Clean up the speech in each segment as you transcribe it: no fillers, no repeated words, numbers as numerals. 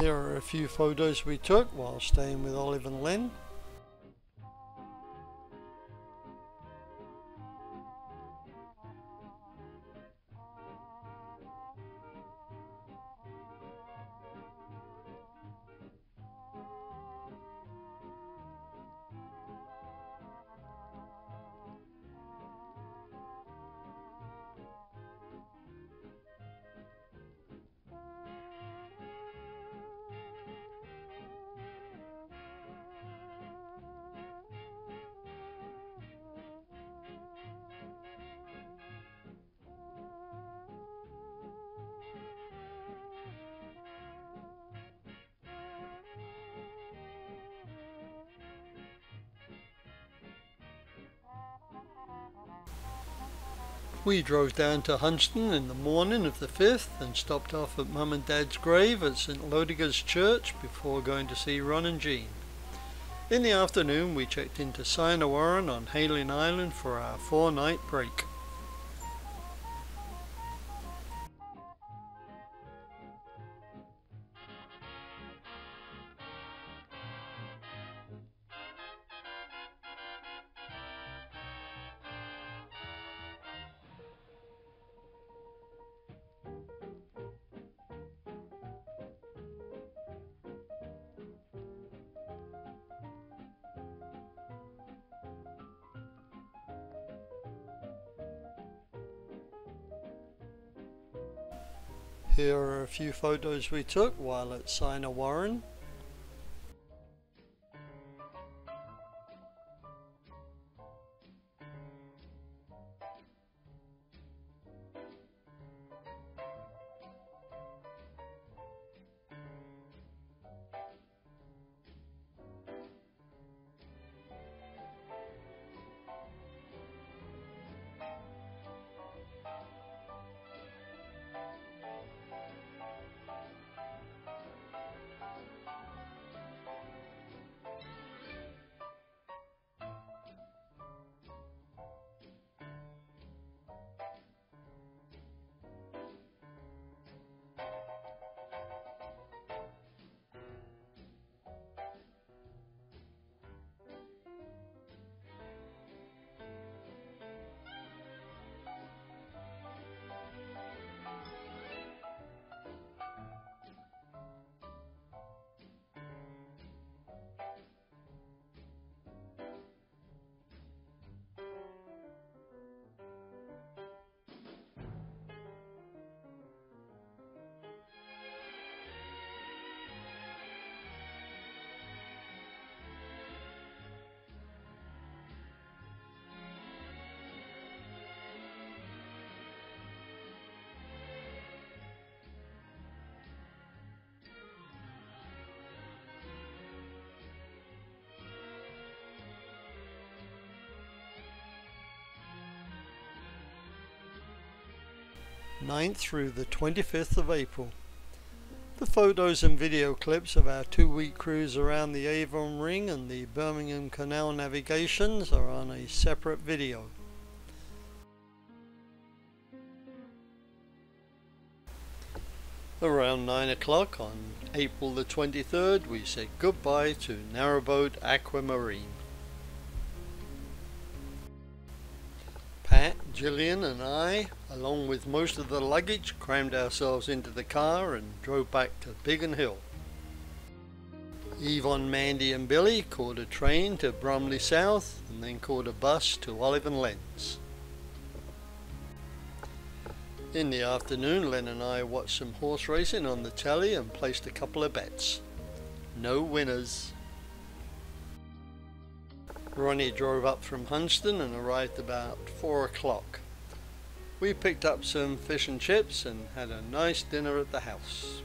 Here are a few photos we took while staying with Olive and Len. We drove down to Hunstanton in the morning of the 5th and stopped off at Mum and Dad's grave at St Lodiger's Church before going to see Ron and Jean. In the afternoon we checked into Synawarren on Hayling Island for our 4-night break. Here are a few photos we took while at Synawarren. Ninth through the 25th of April. The photos and video clips of our 2-week cruise around the Avon Ring and the Birmingham Canal navigations are on a separate video. Around 9 o'clock on April the 23rd we said goodbye to Narrowboat Aquamarine. Pat, Gillian and I, along with most of the luggage, crammed ourselves into the car and drove back to Biggin Hill. Yvonne, Mandy and Billy caught a train to Bromley South and then caught a bus to Olive and Len's. In the afternoon Len and I watched some horse racing on the telly and placed a couple of bets. No winners. Ronnie drove up from Hunstanton and arrived about 4 o'clock. We picked up some fish and chips and had a nice dinner at the house.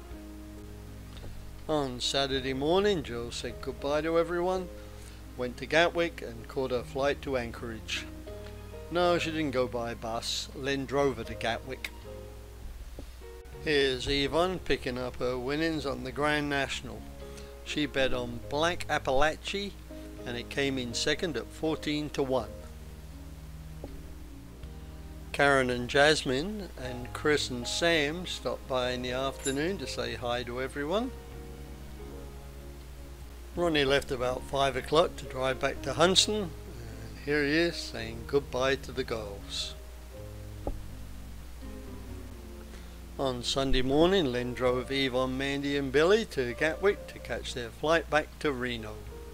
On Saturday morning Joe said goodbye to everyone, went to Gatwick and caught a flight to Anchorage. No, she didn't go by bus. Len drove her to Gatwick. Here's Yvonne picking up her winnings on the Grand National. She bet on Black Appalachie and it came in second at 14 to 1. Karen and Jasmine and Chris and Sam stopped by in the afternoon to say hi to everyone. Ronnie left about 5 o'clock to drive back to Huntston, and here he is saying goodbye to the girls. On Sunday morning, Len drove Yvonne, Mandy and Billy to Gatwick to catch their flight back to Reno.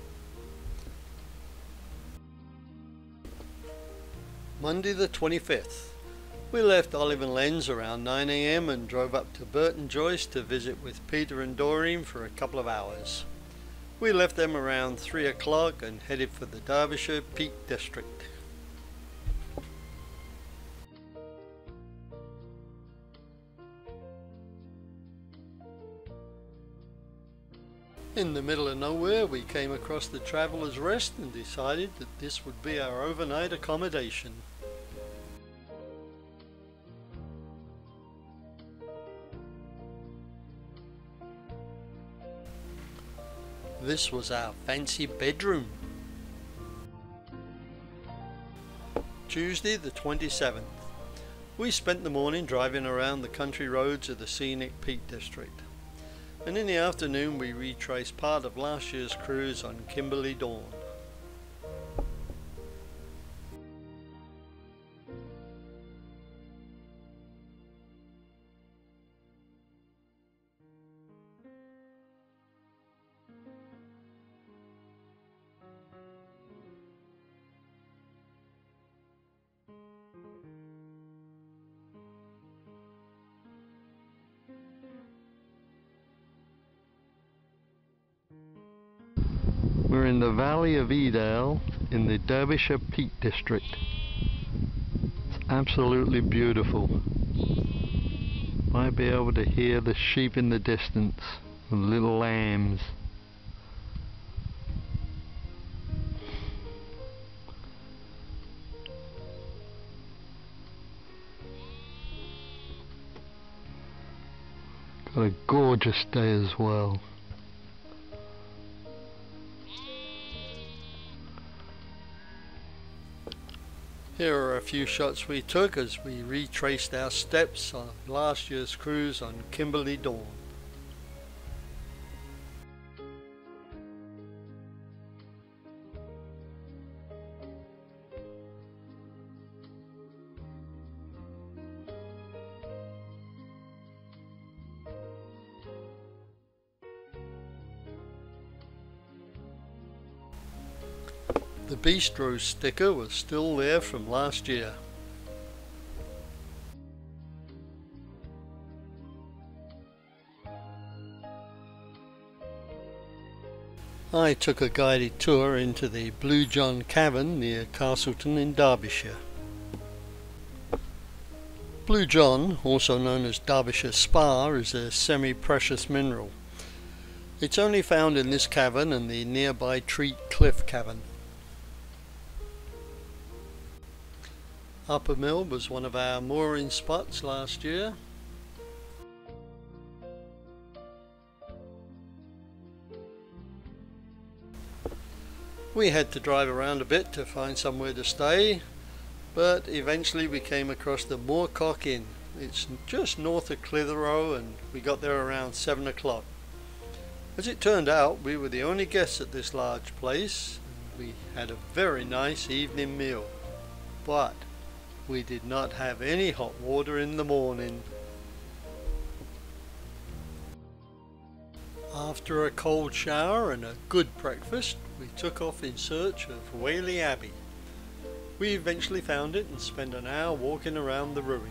Monday the 25th. We left Olive and Len's around 9 AM and drove up to Burton Joyce to visit with Peter and Doreen for a couple of hours. We left them around 3 o'clock and headed for the Derbyshire Peak District. In the middle of nowhere, we came across the Traveller's Rest and decided that this would be our overnight accommodation. This was our fancy bedroom. Tuesday the 27th. We spent the morning driving around the country roads of the scenic Peak District, and in the afternoon we retraced part of last year's cruise on Kimberley Dawn. We're in the Valley of Edale in the Derbyshire Peak District. It's absolutely beautiful. Might be able to hear the sheep in the distance, the little lambs. Got a gorgeous day as well. Here are a few shots we took as we retraced our steps on last year's cruise on Kimberley Dawn. The Bistro sticker was still there from last year. I took a guided tour into the Blue John Cavern near Castleton in Derbyshire. Blue John, also known as Derbyshire Spar, is a semi-precious mineral. It's only found in this cavern and the nearby Treat Cliff Cavern. Upper Mill was one of our mooring spots last year. We had to drive around a bit to find somewhere to stay, but eventually we came across the Moorcock Inn. It's just north of Clitheroe and we got there around 7 o'clock. As it turned out, we were the only guests at this large place. We had a very nice evening meal, but we did not have any hot water in the morning. After a cold shower and a good breakfast, we took off in search of Whalley Abbey. We eventually found it and spent an hour walking around the ruins.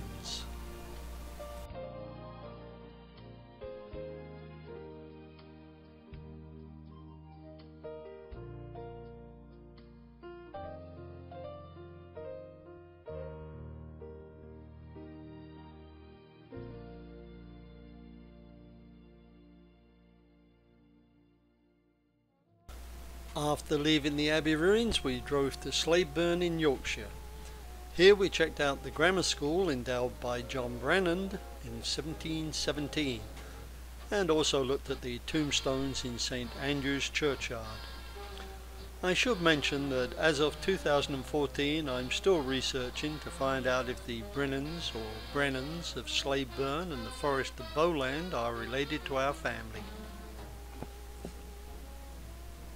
After leaving the Abbey ruins, we drove to Slaidburn in Yorkshire. Here we checked out the grammar school endowed by John Brennan in 1717, and also looked at the tombstones in St Andrew's Churchyard. I should mention that as of 2014 I'm still researching to find out if the Brennans or Brennans of Slaidburn and the Forest of Bowland are related to our family.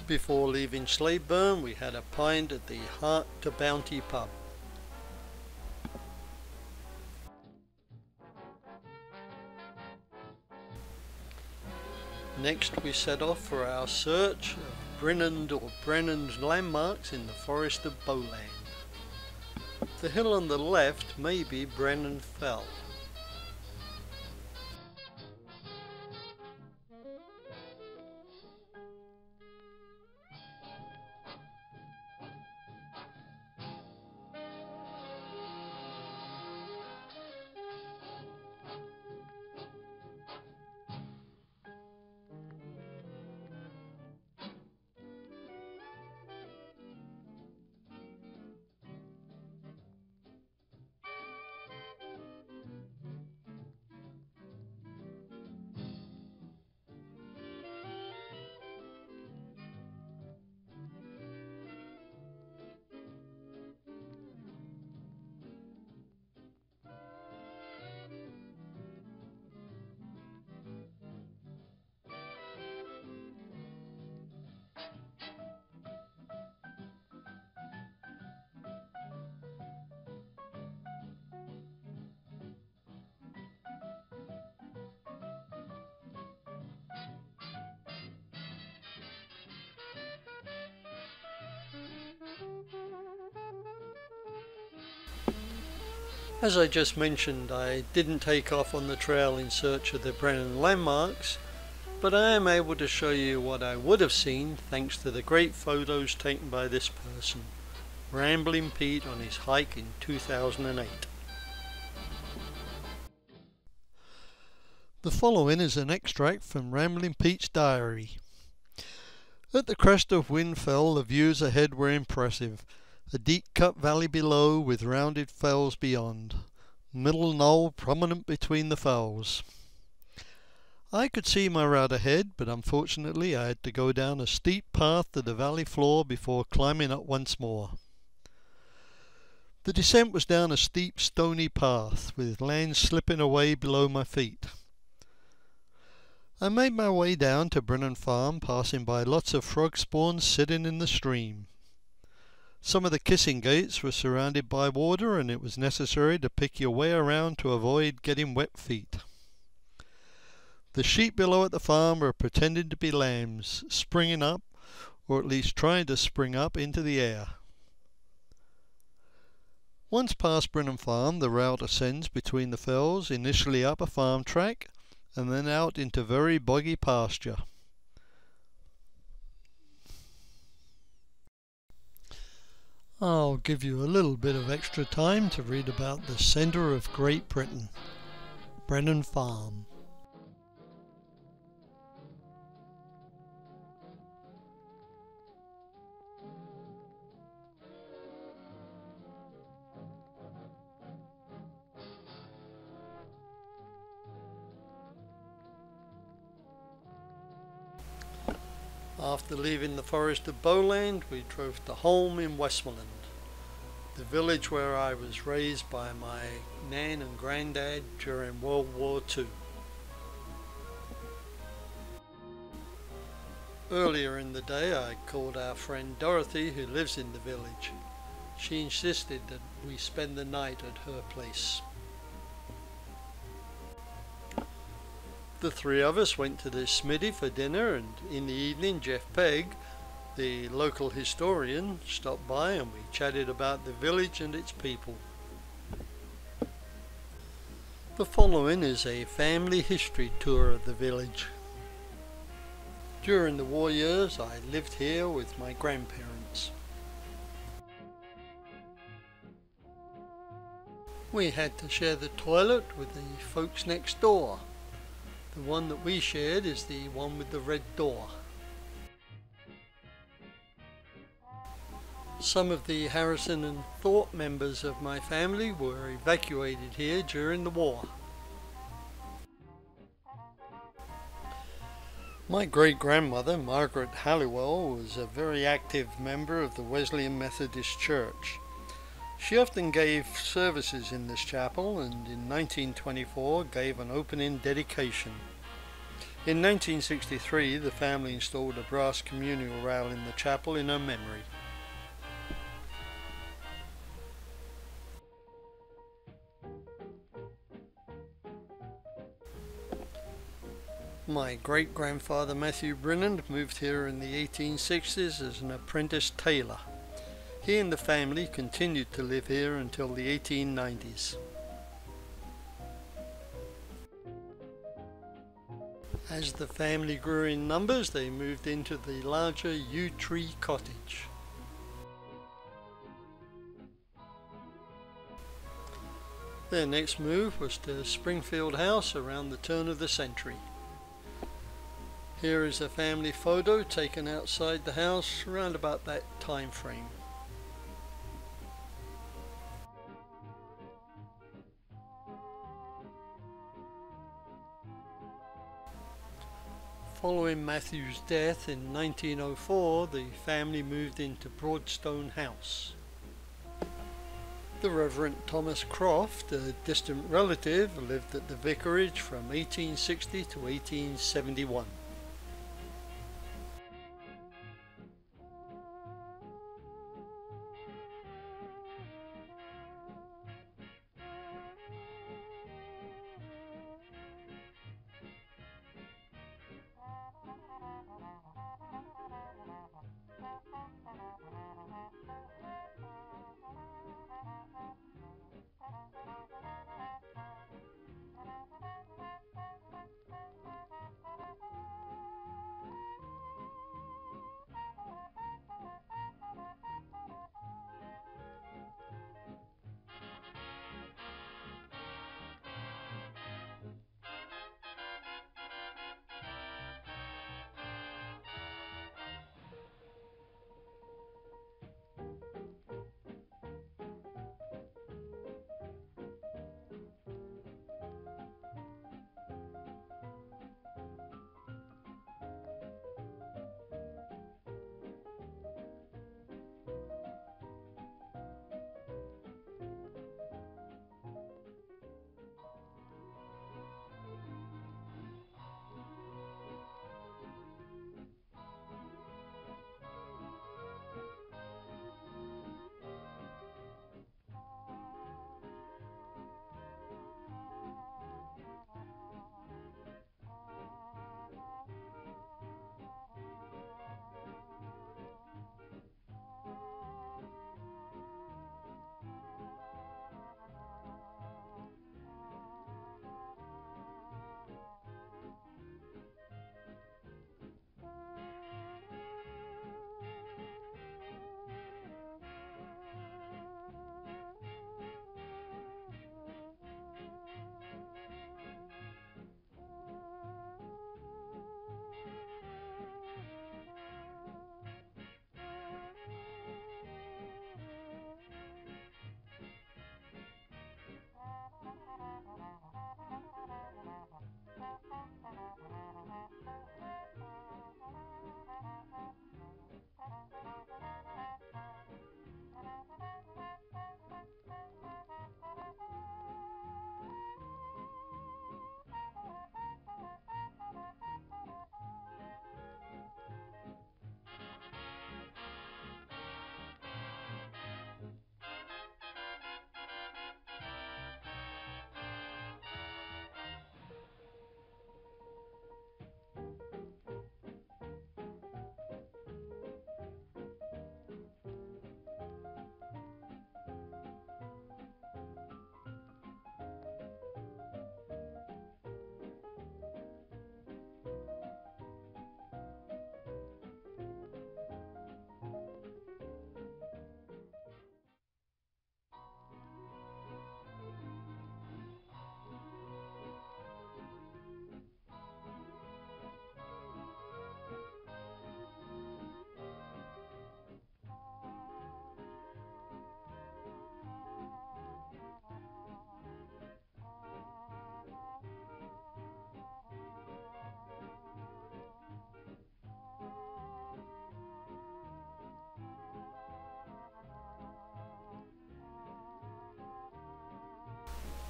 Before leaving Sladeburne, we had a pint at the Heart to Bounty pub. Next we set off for our search of Brennan's landmarks in the Forest of Bowland. The hill on the left may be Brennan Fell. As I just mentioned, I didn't take off on the trail in search of the Brennan landmarks, but I am able to show you what I would have seen thanks to the great photos taken by this person, Rambling Pete, on his hike in 2008. The following is an extract from Rambling Pete's diary. At the crest of Wind Fell, the views ahead were impressive. A deep-cut valley below with rounded fells beyond. Middle knoll prominent between the fells. I could see my route ahead, but unfortunately I had to go down a steep path to the valley floor before climbing up once more. The descent was down a steep stony path, with land slipping away below my feet. I made my way down to Brennan Farm, passing by lots of frog spawns sitting in the stream. Some of the kissing gates were surrounded by water, and it was necessary to pick your way around to avoid getting wet feet. The sheep below at the farm were pretending to be lambs, springing up, or at least trying to spring up into the air. Once past Brennan Farm, the route ascends between the fells, initially up a farm track, and then out into very boggy pasture. I'll give you a little bit of extra time to read about the centre of Great Britain, Brennan Farm. After leaving the Forest of Bowland, we drove to Holme in Westmoreland, the village where I was raised by my nan and granddad during World War II. Earlier in the day I called our friend Dorothy, who lives in the village. She insisted that we spend the night at her place. The three of us went to the Smithy for dinner, and in the evening Jeff Pegg, the local historian, stopped by and we chatted about the village and its people. The following is a family history tour of the village. During the war years I lived here with my grandparents. We had to share the toilet with the folks next door. The one that we shared is the one with the red door. Some of the Harrison and Thorpe members of my family were evacuated here during the war. My great-grandmother, Margaret Halliwell, was a very active member of the Wesleyan Methodist Church. She often gave services in this chapel, and in 1924 gave an opening dedication. In 1963, the family installed a brass communal rail in the chapel in her memory. My great-grandfather Matthew Brinnan moved here in the 1860s as an apprentice tailor. He and the family continued to live here until the 1890s. As the family grew in numbers, they moved into the larger Yew Tree Cottage. Their next move was to Springfield House around the turn of the century. Here is a family photo taken outside the house around about that time frame. Following Matthew's death in 1904, the family moved into Broadstone House. The Reverend Thomas Croft, a distant relative, lived at the vicarage from 1860 to 1871.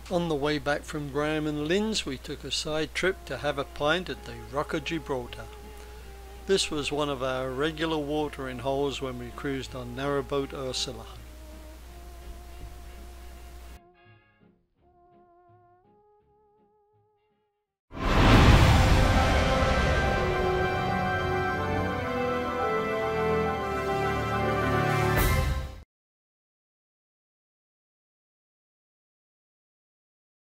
On the way back from Graham and Lynn's, we took a side trip to have a pint at the Rock of Gibraltar. This was one of our regular watering holes when we cruised on narrowboat Ursula.